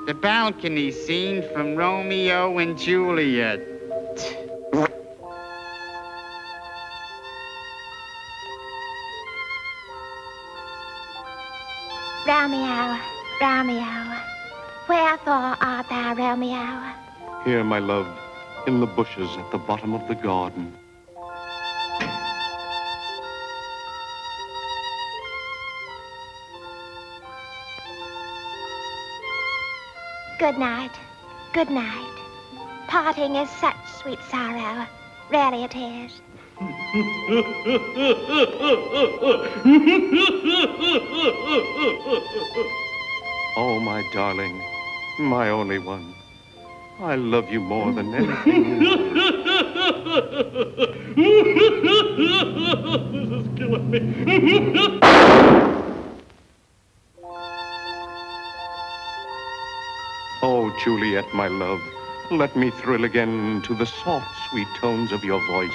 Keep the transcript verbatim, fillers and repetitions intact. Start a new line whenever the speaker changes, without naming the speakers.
The balcony scene from Romeo and Juliet.
Romeo, Romeo, wherefore art thou, Romeo?
Here, my love, in the bushes at the bottom of the garden.
Good night, good night. Parting is such sweet sorrow, really it is.
Oh, my darling, my only one. I love you more than anything. This is killing me. Oh, Juliet, my love, let me thrill again to the soft, sweet tones of your voice.